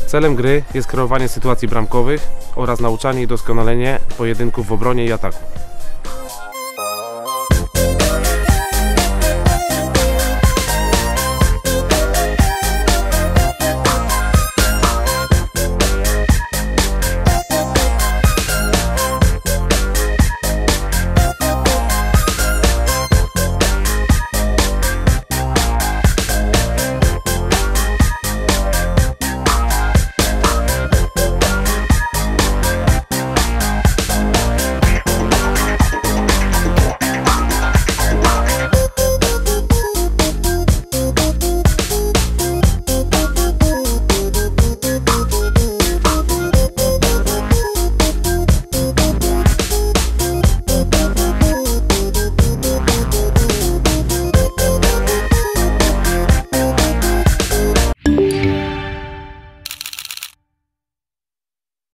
Celem gry jest kreowanie sytuacji bramkowych oraz nauczanie i doskonalenie pojedynków w obronie i ataku.